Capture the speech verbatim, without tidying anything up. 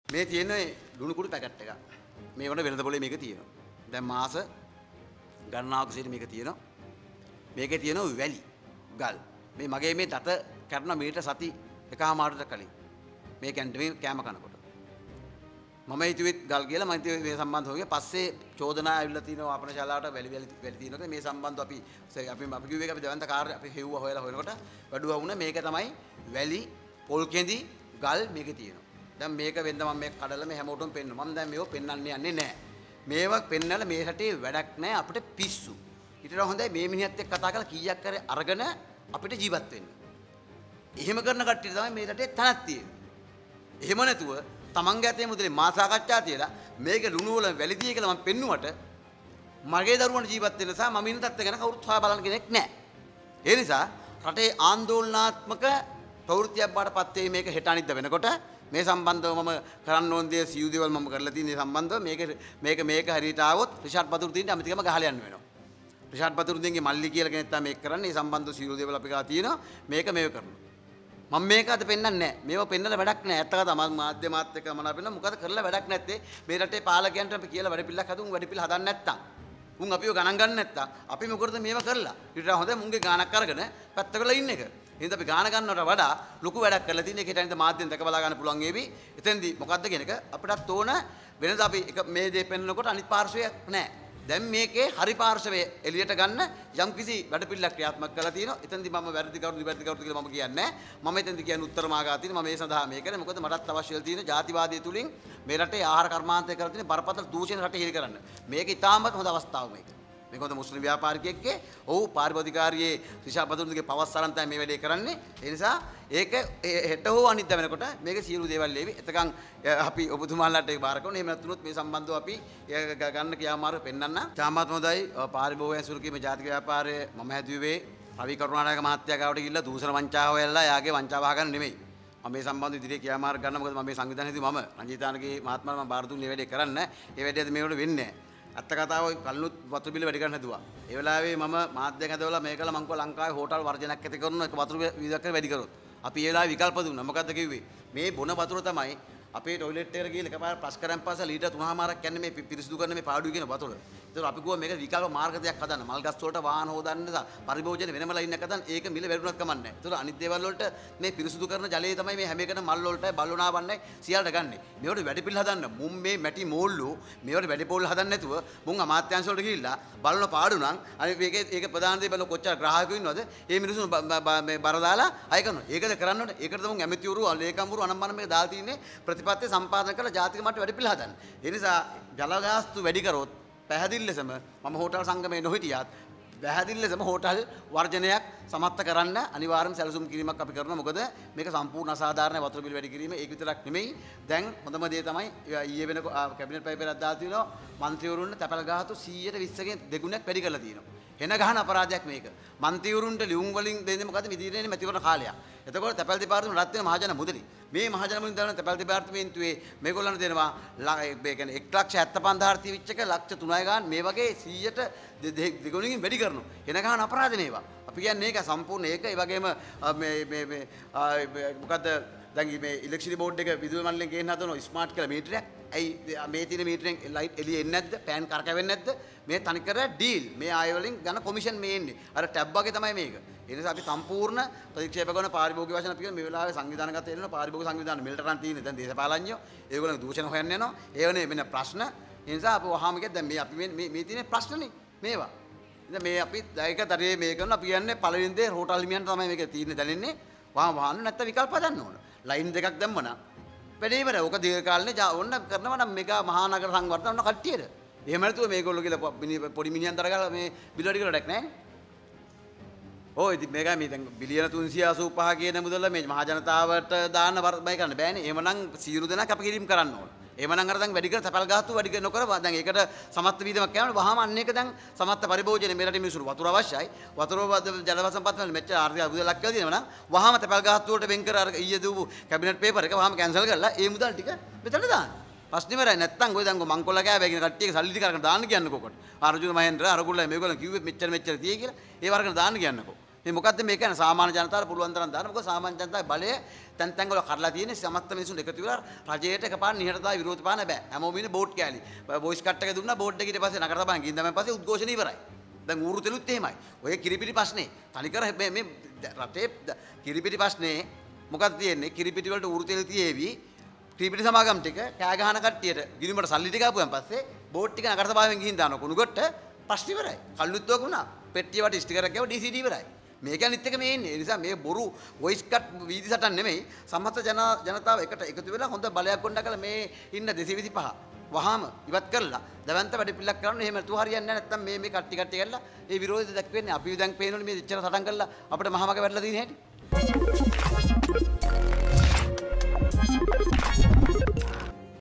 මේ තියෙන්නේ ලුණු කුඩු පැකට් එක. මේ වුණ වෙළඳ පොලේ මේක තියෙනවා. දැන් මාස ගණනාවක සිට මේක තියෙනවා. මේකේ තියෙනවා වැලි ගල්. මේ මගේ මේ දත කරන මීටර සති එකමාරකට කලින් මේ කැන්ටීමේ කෑම කනකොට මම හිතුවේ ගල් කියලා මම හිතුවේ මේ සම්බන්ධව ගියා. පස්සේ චෝදනා ඇවිල්ලා තිනවා ආපන ශාලාවට වැලි වැලි වැලි තිනකොට මේ සම්බන්ධව අපි අපි අපි කිව්වේ ඒක අපි දෙවන්ත කාර්ය අපි හෙව්වා හොයලා හොයනකොට වැඩුවා වුණා මේක තමයි වැලි පොල් කෙඳි ගල් මේකේ තියෙනවා. දැන් මේක වෙන්න මම මේක කඩලා මේ හැමෝටම පෙන්නනවා. මම දැන් මේව පෙන්වන්න යන්නේ නැහැ. මේවා පෙන්නලා මේ රටේ වැඩක් නැහැ අපිට පිස්සු. ඊට වඩා හොඳයි මේ මිනිහත් එක්ක කතා කරලා කීයක් කරේ අරගෙන අපිට ජීවත් වෙන්න. එහෙම කරන කට්ටිය තමයි මේ රටේ තනක් තියෙන්නේ. එහෙම නැතුව තමන්ගේ අතේ මුදලේ මා සාකච්ඡා තියලා මේක ලුණු වල වැලිදී කියලා මම පෙන්නුවට මගේ දරුවන්ට ජීවත් වෙන්න නිසා මම ඉන්න තත්ත්වය ගැන කවුරුත් හොයා බලන්න කෙනෙක් නැහැ. ඒ නිසා රටේ ආందోලනාත්මක ප්‍රවෘත්තියක් බාටපත් වෙයි මේක හෙට අනිද්දා වෙනකොට මේ සම්බන්ධව මම කරන්න ඕන දේ සියලු දේවල් මම කරලා තියෙන සම්බන්ධව මේක මේක මේක හරියට ආවොත් රිෂාඩ් බතුරුදීන්ට අමිතිකම ගහලා යන්න වෙනවා. රිෂාඩ් බතුරුදීන්ගේ මල්ලි කියලා කෙනෙක් තමයි මේක කරන්නේ. මේ සම්බන්ධව සියලු දේවල් අපි ගා තියෙනවා. මේක මේක කරනවා. මම මේක අද පෙන්නන්නේ නැහැ. මේව පෙන්නලා වැඩක් නැහැ. ඇත්ත කතා මම මාධ්‍ය මාත් එක්ක මම අපෙන්න මොකද කරලා වැඩක් නැත්තේ. මේ රටේ පාලකයන්ට අපි කියලා වැඩ පිළිලක් හදුන් වැඩ පිළිල හදන්න නැත්තම්. උන් අපිව ගණන් ගන්න නැත්තම් අපි මොකටද මේව කරලා. ඊට හොඳ මුන්ගේ ගානක් අරගෙන පැත්තකලා ඉන්න එක. එහෙනම් අපි ගාන ගන්නවට වඩා ලොකු වැඩක් කරලා තියෙන එක හිටින් මාධ්‍යෙන් දැක බලා ගන්න පුළුවන් වේවි. එතෙන්දී මොකද්ද කියන එක අපිටත් ඕන වෙනද අපි එක මේ දේ පෙන්නනකොට අනිත් පාර්ශවයක් නැහැ. දැන් මේකේ හරි පාර්ශවය එළියට ගන්න යම් කිසි වැඩපිළිවෙලක් ක්‍රියාත්මක කරලා තියෙනවා. එතෙන්දී මම වැරදි කරුණු වැරදි කරුණු කියලා මම කියන්නේ නැහැ. මම එතෙන්දී කියන්නේ උත්තර මාර්ගා තියෙනවා. මම මේ සඳහා මේ කරන්නේ මොකද මටත් අවශ්‍ය වෙලා තියෙන ජාතිවාදය තුලින් මේ රටේ ආහාර කර්මාන්තය කරලා තියෙන බරපතල දූෂණ රටේ හිරි කරන්න. මේක ඉතාමත් හොඳ අවස්ථාවක් මේක. මේක හොඳ මුස්ලිම් ව්‍යාපාරිකයෙක්ගේ ඔව් පාරිභෝධිකාරියේ රිෂාඩ් බතුරුන්ගේ පවස් අරන් තමයි මේ වැඩේ කරන්නේ. ඒ නිසා ඒක හෙට හෝ අනිද්දා වෙනකොට මේක සියලු දේවල් ලේවි. එතකන් අපි ඔබතුමාලාට ඒක බාර කරනවා. එහෙම නැත්නම් මේ සම්බන්ධව අපි ගන්න ක්‍රියාමාර්ග පෙන්වන්න. තාමත් හොඳයි පාරිභෝගික සුරකීම ජාතික ව්‍යාපාරයේ මම හැදුවේ රවි කරුණානායක මහත්තයා ගාවට ගිහිල්ලා දූෂණ වංචාව වෙලා යාගේ වංචාව අහගන්න නෙමෙයි. මම මේ සම්බන්ධ ඉදිරියේ ක්‍රියාමාර්ග ගන්න මොකද මම මේ සංවිධානයේදී මම රංජිතානගේ මහත්මයාට මම බාර දුන්නේ මේ වැඩේ කරන්න. ඒ වැඩේද මේකට වෙන්නේ නැහැ. අත්ත කතාව කල්නුත් වතුර බිල වැඩි කරන්න හදුවා. ඒ වෙලාවේ මම මාධ්‍යයෙන් හදවලා මේකල මං කිව්වා ලංකාවේ හෝටල් වර්ජනයක් ඇති කරන එක වතුර විදක් වැඩි කරොත්. අපි ඒ වෙලාවේ විකල්ප දුන්නා. මොකද්ද කිව්වේ? මේ බොන වතුර තමයි අපේ টয়ලට් එකට ගිහලා එකපාර පස් කරන් පස්සේ ලීටර් තුනමාරක් යන්නේ මේ පිරිසිදු කරන මේ පාඩුවේ කියන වතුර. ඒතර අපි කිව්වා මේක විකල්ප මාර්ග දෙයක් හදන්න. මල් ගස් වලට වාහන හොදන්න පරිභෝජන වෙනම ලයින් එකක් හදන්න. ඒක මිල වැඩිුණත් කමන්නේ නැහැ. ඒතර අනිත් දේවල් වලට මේ පිරිසිදු කරන ජලය තමයි මේ හැම එකටම මල් වලටයි බල්ලුණාවන්නයි සියල්ලට ගන්නෙ. මේවට වැඩි පිළ හදන්න. මුම් මේ මැටි මෝල්ලු මේවට වැඩි පොල් හදන්න නැතුව මුන් අමාත්‍යාංශ වලට ගිහිල්ලා බලන පාඩු නම් අනිත් මේකේ ඒක ප්‍රධාන දේ බලන කොච්චර ග්‍රාහකයෝ ඉන්නවද? මේ මිනිස්සු මේ බර දාලා අය කරනවා. ඒකද කරන්න ඕනේ. ඒකට තමයි ඇමතිවරු ලේකම්වරු අනම්මන මේක දාලා තින්නේ ප්‍රතිපත්ති සම්පාදනය කරලා ජාතික මට්ටමේ වැඩි පිළ හදන්න. ඒ නිසා ජල ගාස්තු වැඩි කරොත් පැහැදිලි ලෙසම මම හෝටල් සංගමයේ නොහිටියත් පැහැදිලි ලෙසම හෝටල් වර්ජනයක් සමත්ත කරන්න අනිවාර්යයෙන්ම සැලසුම් කිරීමක් අපි කරනවා. මොකද මේක සම්පූර්ණ අසාධාරණ වතුර බිල් වැඩි කිරීම ඒක විතරක් නෙමෙයි. දැන් හොඳම දේ තමයි ඊයේ වෙන කැබිනට් පයිපරයක් දාලා තියෙනවා. മന്ത്രിවරුන්ට තැපැල් ගාතු සීයට විස්සකින් දෙගුණයක් වැඩි කරලා තියෙනවා. එන ගහන අපරාධයක් මේක. മന്ത്രിවරුන්ට ලියුම් වලින් දෙන්නේ මොකද මිදිරේනේ මැතිවරණ කාලයක්. එතකොට තැපැල් දෙපාර්තමේන්තුව රත් වෙන මහජන මුදලි. මේ මහජන මුදලින් දාන තැපැල් දෙපාර්තමේන්තුවේ මේගොල්ලන්ට දෙනවා ඒ කියන්නේ එක ලක්ෂ හැත්තෑ පන්දාහක් තිවිච්ච එක ලක්ෂ තුනයි ගන්න මේ වගේ සීයට දෙගුණකින් වැඩි කරනවා. එන ගහන අපරාධ මේවා. අපි කියන්නේ ඒක සම්පූර්ණ ඒක. ඒ වගේම මේ මේ මේ මොකද්ද දැන් මේ ඉලෙක්ට්‍රිසිටි බෝඩ් එක විදුලි මණ්ඩලයෙන් ගේන්න හදන ස්මාර්ට් කියලා මීටරයක්. ඇයි මේ තියෙන මීටරෙන් ලයිට් එළිය එන්නේ නැද්ද? පෑන් කරකවෙන්නේ නැද්ද? මේ තනිකර ඩීල්. මේ ආය වලින් ගන්න කොමිෂන් මේ එන්නේ. අර ටැබ් වගේ තමයි මේක. ඒ නිසා අපි සම්පූර්ණ ප්‍රතික්ෂේප කරන පාරිභෝගික වශයෙන් අපි මේ වෙලාවේ සංවිධානගත වෙනවා. පාරිභෝගික සංවිධාන මෙල්ට රන් තියෙන්නේ. දැන් දේශපාලඥයෝ ඒගොල්ලෝ දූෂණ හොයන්න යනවා. ඒවනේ වෙන ප්‍රශ්න. ඒ නිසා අපි වහාම කිය දැන් මේ අපි මේ මේ තියෙන ප්‍රශ්නනේ මේවා. ඉතින් මේ අපි දැයකතරේ මේ කරන අපි කියන්නේ පළවෙනි දේ හෝටල් හිමියන්ට තමයි මේක තියෙන්නේ දැනෙන්නේ. වහාම වහන්න නැත්නම් විකල්ප හදන්න ඕන. ලයින් දෙකක් දැම්ම නම් වැඩේ ඉවරයි. ඕක දීර්ඝකාලනේ ඕන්න කරනවා නම් මේක මහා නගර සංවර්ධන ඔන්න කට්ටියද. එහෙම නැතුව මේගොල්ලෝ කියලා පොඩි මිනිහන් දරගලා මේ බිල වැඩි කරලා ඩක් නැහැ. ඔය ඉතින් මේක මේ දැන් බිලියන තුන්සිය අසූ පහ කියන මුදල මේ මහ ජනතාවට දාන්න වර්ධනය කරන්න බෑනේ. එහෙමනම් සියලු දෙනා කැපකිරීම කරන්න ඕන. එහෙමනම් අර දැන් වැඩි කර තැපැල් ගාස්තු වැඩි නොකර දැන් ඒකට සමත්ත වීදමක් යනවා. වහාම අන්න එක දැන් සමත්ත පරිභෝජනේ මේ රටේ මිනිස්සුන්ට වතුර අවශ්‍යයි. වතුර ජල සම්පත් වල මෙච්චර ආර්ථික අභිවෘද්ධියක් කියලා තියෙනවා නම් වහාම තැපැල් ගාස්තු වලට වෙන් කර අර ඊයේ දූපු කැබිනට් පේපර් එක වහාම කැන්සල් කරලා ඒ මුදල් ටික මෙතන දාන්න. ප්‍රශ්නේ ඉවරයි. නැත්තම් ඔය දැන් මංකොල්ල කෑවේ කියන කට්ටියගේ සල්ලි ටික අරගෙන දාන්න කියන්නකෝ කොට. අර්ජුන මහේන්ද්‍ර අරගොල්ලෝ මේගොල්ලෝ කිව්වේ මෙච්චර මෙච්චර තියේ කියලා. ඒ වර්ගන දාන්න කියන්නකෝ. මේ මොකද්ද මේ කියන්නේ සාමාන්‍ය ජනතාවට පුළුවන් තරම් දාන්න. මොකද සාමාන්‍ය ජනතාවේ බලය තැන් තැන් වල කඩලා තියෙන සමස්ත මිනිසුන් එකතු වෙලා රජයට එකපාර නිහඬතාවය විරෝධ පාන්න බෑ. හැමෝම ඉන්නේ බෝඩ් කෑලි. වොයිස් කට් එක දුන්නා බෝඩ් එකේ ඊට පස්සේ නගර සභාවෙන් ගිහින් තමයි පස්සේ උද්ඝෝෂණ ඉවරයි. දැන් ඌරු තෙලුත් එහෙමයි. ඔය කිරිපිටි ප්‍රශ්නේ තනිකර මේ මේ රටේ කිරිපිටි ප්‍රශ්නේ මොකක්ද තියෙන්නේ? කිරිපිටි වලට ඌරු තෙල් තියේවි. කිරිපිටි සමාගම් ටික කෑ ගහන කට්ටියට ගිනිමට සල්ලි ටික ආපුවන් පස්සේ බෝඩ් ටික නගර සභාවෙන් ගිහින් දානවා කුණු ගොට්ට ප්‍රශ්න ඉවරයි. කල්ලුත් ඔක වුණා. පෙට්ටිය වට ස්ටිකරයක් ගාව ඩී සී ඩී ඉවරයි. මේක අනිත් එක මේ ඉන්නේ. ඒ නිසා මේ බොරු වොයිස් කට් වීදි සටන් නෙමෙයි. සමස්ත ජන ජනතාව එකට එකතු වෙලා හොඳ බලයක් ගොඩනගලා කළ මේ ඉන්න දෙසිය විසිපහ වහාම ඉවත් කරලා දවන්ත වැඩ පිළිලක් කරන්න එහෙම තු හරියන්නේ නැහැ. නැත්තම් මේ මේ කට්ටි කට්ටි කරලා ඒ විරෝධය දක්වන්නේ අපි දැන් පේනවනේ මේ ඉච්චර සටන් කරලා අපිට මහමග වැඩලා දින හැටි.